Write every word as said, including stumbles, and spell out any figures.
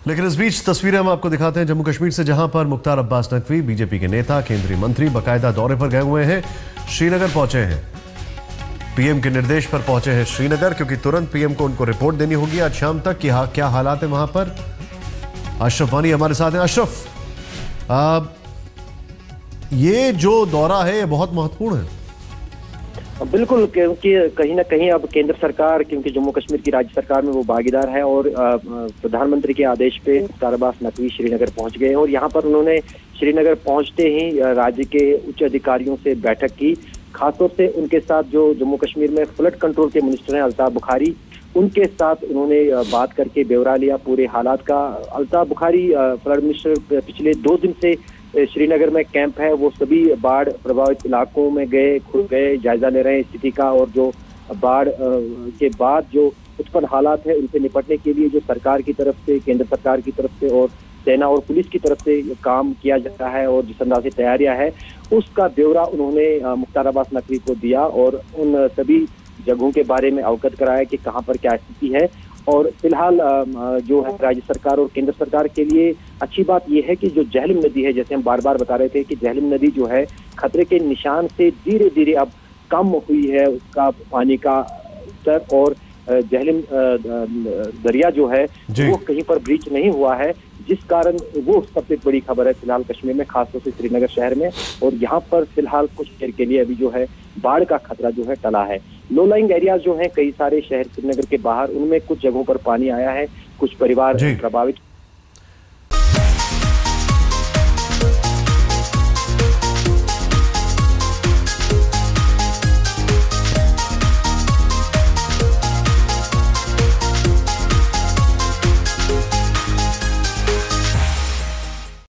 लेकिन इस बीच तस्वीरें हम आपको दिखाते हैं जम्मू कश्मीर से, जहां पर मुख्तार अब्बास नकवी बीजेपी के नेता, केंद्रीय मंत्री बाकायदा दौरे पर गए हुए हैं। श्रीनगर पहुंचे हैं, पीएम के निर्देश पर पहुंचे हैं श्रीनगर, क्योंकि तुरंत पीएम को उनको रिपोर्ट देनी होगी आज शाम तक कि हाँ क्या हालात है वहां पर। अशरफ वानी हमारे साथ हैं। अशरफ, आ, ये जो दौरा है ये बहुत महत्वपूर्ण है। बिल्कुल, क्योंकि कहीं ना कहीं अब केंद्र सरकार, क्योंकि जम्मू कश्मीर की राज्य सरकार में वो भागीदार है और प्रधानमंत्री के आदेश पे मुख्तार अब्बास नकवी श्रीनगर पहुंच गए और यहाँ पर उन्होंने श्रीनगर पहुंचते ही राज्य के उच्च अधिकारियों से बैठक की। खासतौर से उनके साथ जो जम्मू कश्मीर में फ्लड कंट्रोल के मिनिस्टर हैं अल्ताफ बुखारी, उनके साथ उन्होंने बात करके ब्यौरा लिया पूरे हालात का। अल्ताफ बुखारी फ्लड मिनिस्टर पिछले दो दिन से श्रीनगर में कैंप है, वो सभी बाढ़ प्रभावित इलाकों में गए खुद गए जायजा ले रहे हैं स्थिति का, और जो बाढ़ के बाद जो उत्पन्न हालात है उनसे निपटने के लिए जो सरकार की तरफ से, केंद्र सरकार की तरफ से और सेना और पुलिस की तरफ से काम किया जाता है और जिस अंदाज से तैयारियां है उसका ब्यौरा उन्होंने मुख्तार अब्बास नकवी को दिया और उन सभी जगहों के बारे में अवगत कराया कि कहाँ पर क्या स्थिति है। और फिलहाल जो है राज्य सरकार और केंद्र सरकार के लिए अच्छी बात यह है कि जो झेलम नदी है, जैसे हम बार बार बता रहे थे कि झेलम नदी जो है खतरे के निशान से धीरे धीरे अब कम हुई है उसका पानी का स्तर, और झेलम दरिया जो है वो कहीं पर ब्रीच नहीं हुआ है, जिस कारण वो सबसे बड़ी खबर है फिलहाल कश्मीर में, खासतौर से श्रीनगर शहर में। और यहाँ पर फिलहाल कुछ देर के लिए अभी जो है बाढ़ का खतरा जो है टला है। लो लाइंग एरियाज जो हैं कई सारे शहर श्रीनगर के बाहर, उनमें कुछ जगहों पर पानी आया है, कुछ परिवार प्रभावित